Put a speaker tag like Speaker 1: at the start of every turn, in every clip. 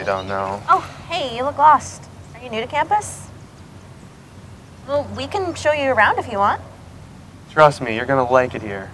Speaker 1: don't know.
Speaker 2: Oh, hey, you look lost. Are you new to campus? Well, we can show you around if you want.
Speaker 1: Trust me, you're gonna like it here.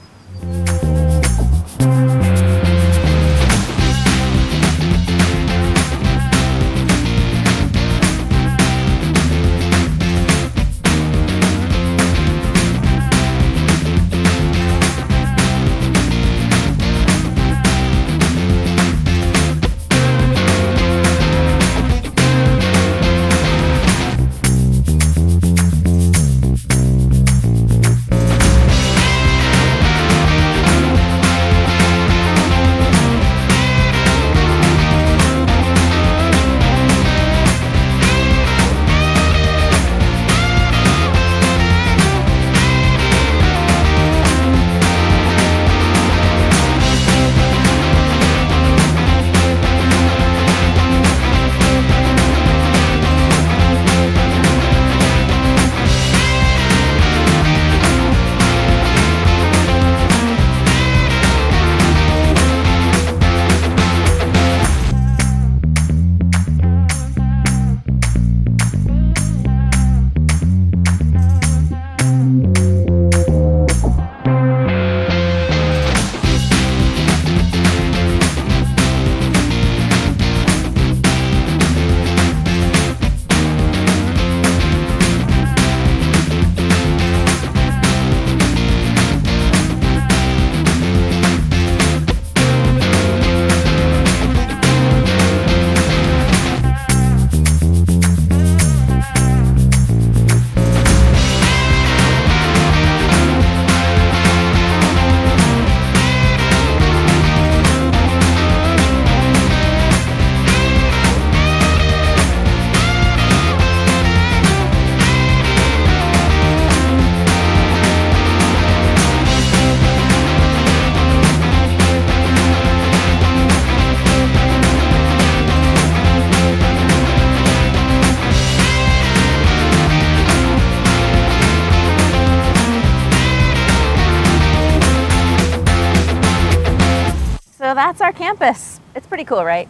Speaker 2: So that's our campus. It's pretty cool, right?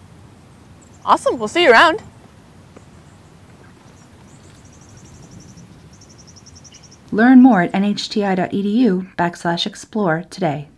Speaker 3: Awesome, we'll see you around.
Speaker 4: Learn more at nhti.edu/explore today.